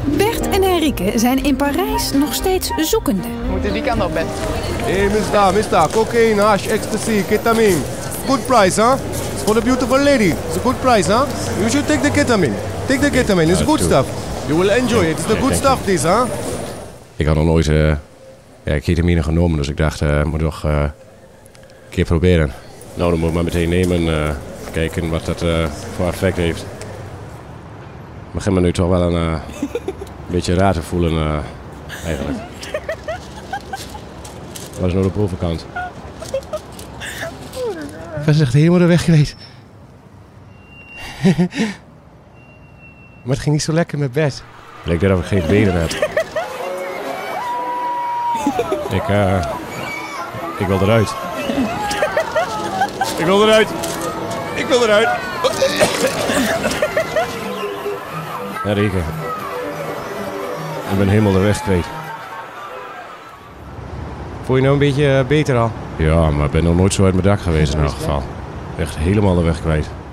Bert en Henrike zijn in Parijs nog steeds zoekende. We moeten die kant op, Bert. Hey, mister, cocaine, hash, ecstasy, ketamine. Good price, huh? It's for the beautiful lady. It's a good price, huh? You should take the ketamine. Take the ketamine, it's good stuff. You will enjoy it. It's the good stuff, this, huh? Ik had nog nooit ketamine genomen, dus ik dacht, moet nog een keer proberen. Nou, dan moet ik maar meteen nemen, kijken wat dat voor effect heeft. Ik begin me nu toch wel een beetje raar te voelen, eigenlijk. Wat is nou de bovenkant? Ik was echt helemaal de weg geweest. Maar het ging niet zo lekker met Bert. Bleek dat ik geen benen heb. Ik wil eruit. Ik wil eruit. Ik wil eruit. Henrike. Ik ben helemaal de weg kwijt. Voel je nou een beetje beter al? Ja, maar ik ben nog nooit zo uit mijn dak geweest in elk geval. Echt helemaal de weg kwijt.